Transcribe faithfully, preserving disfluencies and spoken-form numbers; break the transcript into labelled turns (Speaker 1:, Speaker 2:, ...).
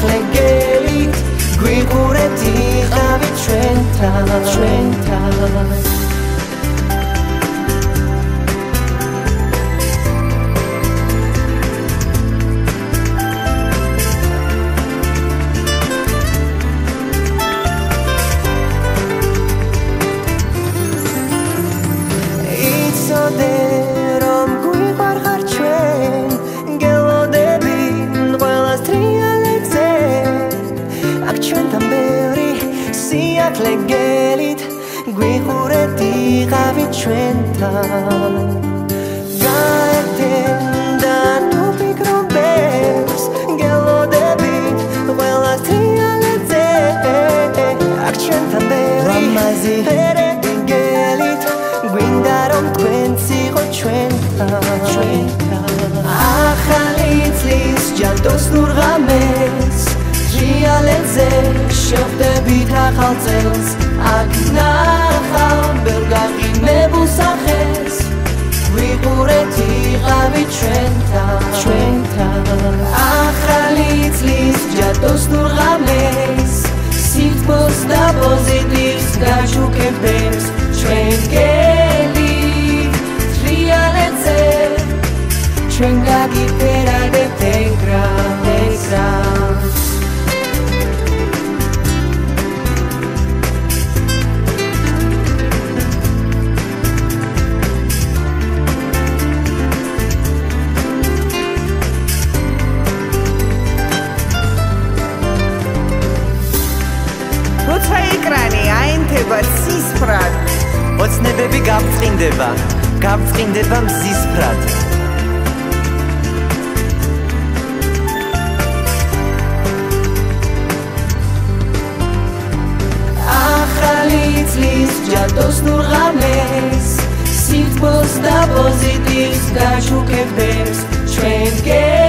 Speaker 1: legeli gwireti khavi trenta trenta legelit gwireti khavi trenta gaeten da tu pikrobes gelo debit well astrialeze accenta beri ere gelit gwindarom twenty trenta trenta achalit lis jantos nur rames Trialeze, shofte bitachalzels Aknacha, bergari mebusaches Gwireti khavi trenta trenta Achalitz lis, jatos nur rames Sift bos da positivs, gashu kempes Trengeli, trialeze Trengagi pera de tegra, tegra
Speaker 2: Sisprad
Speaker 3: ოცნებები გავწყინდება, გავწყინდება მზისფრად
Speaker 1: ახალი წლის ჯადოს ნურ ღამეს სიტყვის და პოზიტივს გაჩუქებდეს ჩვენ